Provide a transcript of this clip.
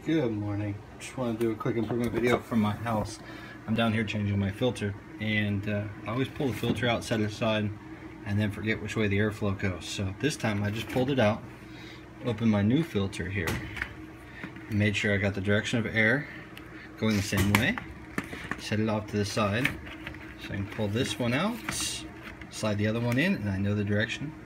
Good morning. Just want to do a quick improvement video from my house. I'm down here changing my filter, and I always pull the filter out, set it aside, and then forget which way the airflow goes. So this time I just pulled it out, opened my new filter here, made sure I got the direction of air going the same way, set it off to the side, so I can pull this one out, slide the other one in, and I know the direction